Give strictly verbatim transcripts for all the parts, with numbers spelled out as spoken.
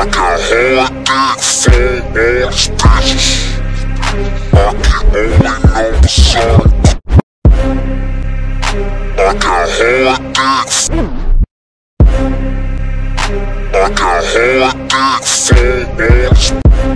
I got hard dick, full ass bitches. I get only number seven. I got hard dick. I got hard dick, full ass.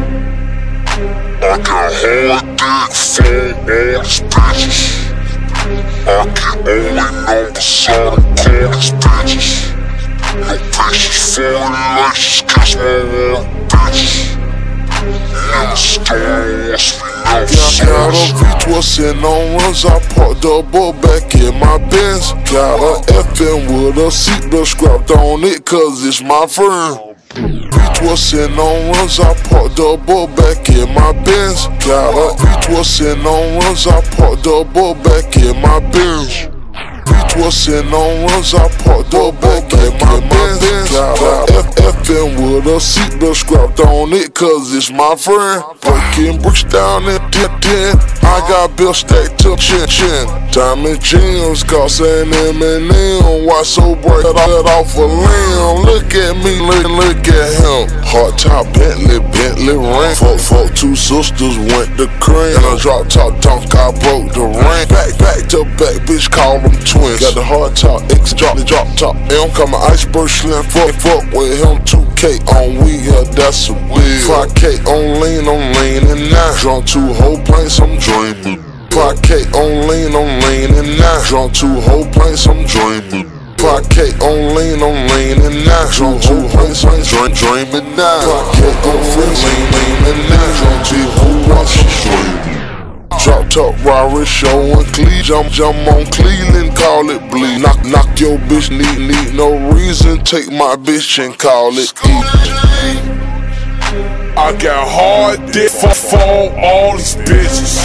I got hard dick, full ass bitches. I get only number seven corners bitches. No bitches falling like she's catch my water bitches. Niggas stone wants me no sauce. Got a V twisting on runs, I parked the boat back in my Benz. Got a F N with a seatbelt scrapped on it cause it's my friend. V twisting on runs, I parked the boat back in my Benz. Got a V twisting on runs, I parked the boat back in my Benz. V twisting on runs, I parked the boat back in my Benz. Got a F N with a seatbelt scrapped on it cause it's my friend. Breaking bricks down in ten ten, I got bills stacked to chin chin. Diamond jeans costing M and M, why so bright that off a limb? Look at me, look, look at him. Hot top Bentley, Bentley ring. Fuck, fuck, two sisters went to cream. And a drop top dunk, I broke the ring. Back, back to back, bitch, call them twins. Got the hard top, X drop, the drop top M. Got my iceberg slim, fuck, fuck with him. two K on weed, yeah, that's a wheel. five K on lean, I'm leaning now. Drunk two whole planks, I'm dreaming. five K on lean, I'm leaning now. Drunk two whole planks, I'm dreaming. five K on lean, I'm leaning now. Drunk two whole planks, I'm dreaming now. five K on lean, leaning now. Drunk two whole planks, I'm dreaming. Drop top, Rari, showing clean. Jump, jump on Cleveland, call it bleed. Knock, knock your bitch, need, need no reason. Take my bitch and call it eat. I got hard dick for, for all these bitches.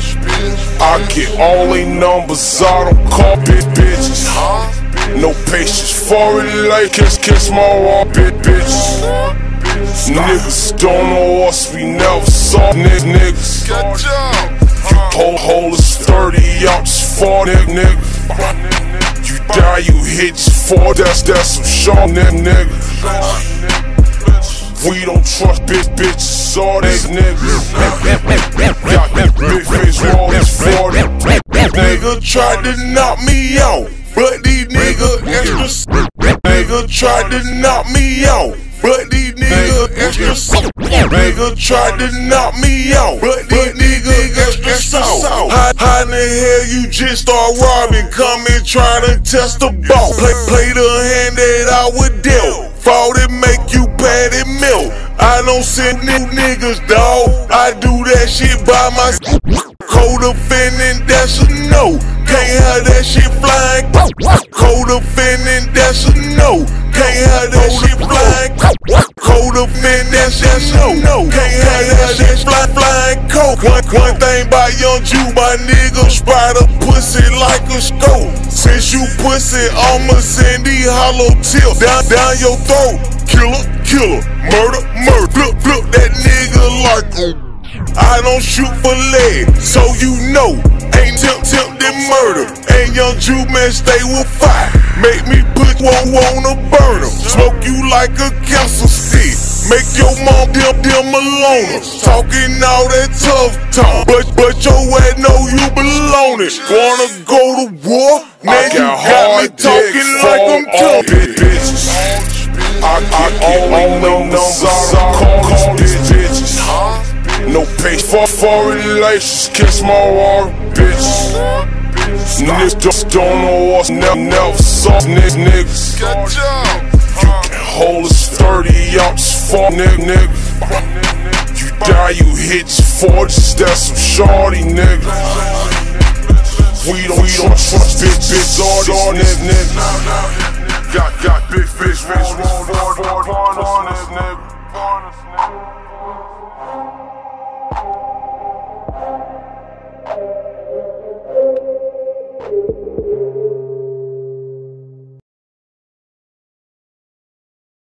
I get all they numbers, I don't call bitch bitches. No patience for it, like kiss, kiss my wall, bitch bitches. Niggas don't know us, we never saw niggas. You hold, hold us thirty out just for niggas. You die, you hit just for that's, that's some short niggas. We don't trust bitch bitches, all these niggas. Got that big face roll this forty. Nigga tried to knock me out, but these niggas extra. Nigga tried to knock me out, but these niggas extra. Nigga tried to knock me out, but these niggas extra soft. How, how in the hell you just start robbing? Come and try to test the ball. Play, play the hand that I would deal. Fall it make you patty milk. I don't send new niggas, dawg. I do that shit by myself. Co-defendant, that's a no. Can't have that shit flying. Co-defendant, that's a no. Can't have that shit flying. Co-defendant, that's a no. Can't have that shit flying, flying coke. One, one thing about Young Jew, my nigga, spider pussy like a scope. Since you pussy, I'ma send these hollow tips down, down your throat. Killer, killer, murder, murder. Flip, flip that nigga like a. I don't shoot for lead, so you know, ain't tempt, tempted murder. And Young Jew man stay with fire, make me put one on a burner. Smoke you like a council stick, make your mom dim, dim alone. Talking all that tough talk, but, but your ass know you belong it. Wanna go to war? Now you got me talking like I'm tough. Bitches, I, I only know numbers, I call these bitches. No patience for, for relations, kiss my water, bitch. Niggas don't know us, never, never saw niggas. You can hold us thirty out just for niggas. You die, you hit your forties, that's some shorty niggas. We don't, we don't trust bitch, bitch, all these niggas. Got, got big fish, fish, roll, roll, roll, roll,